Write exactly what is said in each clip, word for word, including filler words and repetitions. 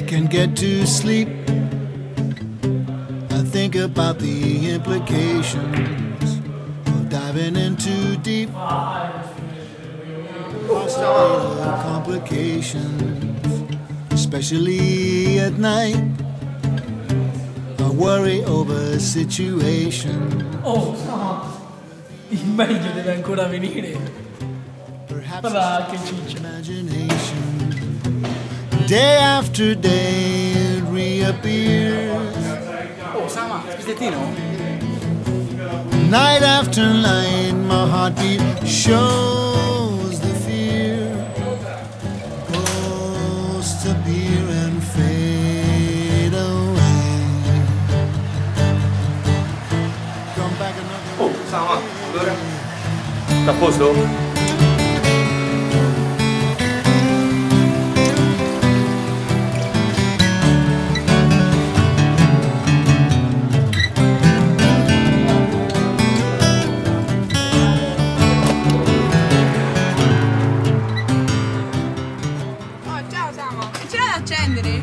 can't get to sleep. I think about the implications of diving in too deep. Hostile complications, especially at night. I worry over situations. Oh, no. Il meglio deve ancora venire. Guarda che ciccia. Day after day it reappears. Oh, Sama, spizzettino? Night after night my heartbeat shows the fear. Goes to appear and fade away. Come back another. Oh, Sama, allora? Sta a posto? Accendere?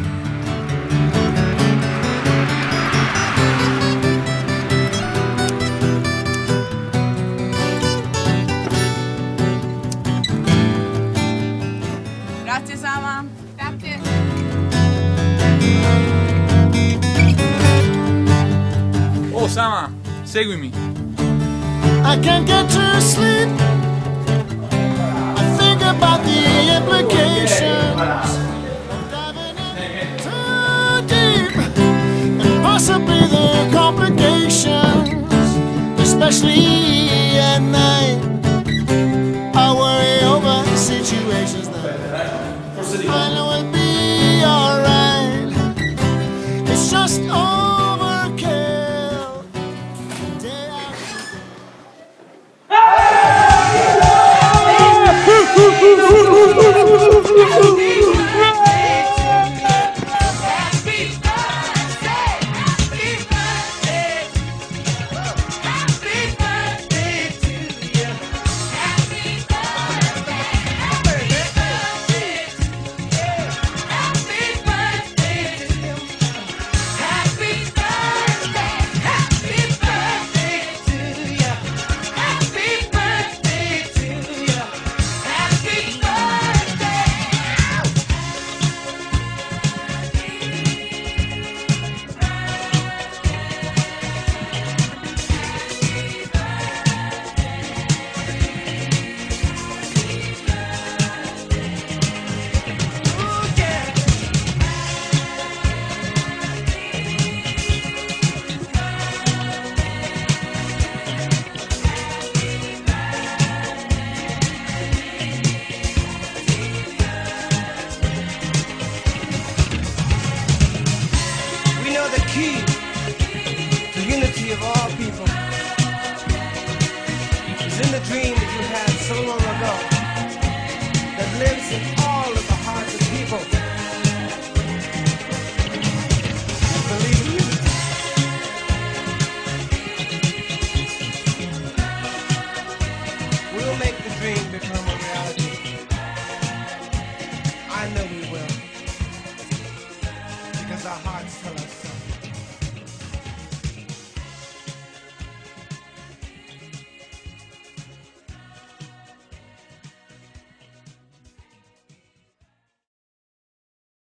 Grazie Sama. Grazie. Oh Sama, seguimi. I can't get to sleep. I think about the implications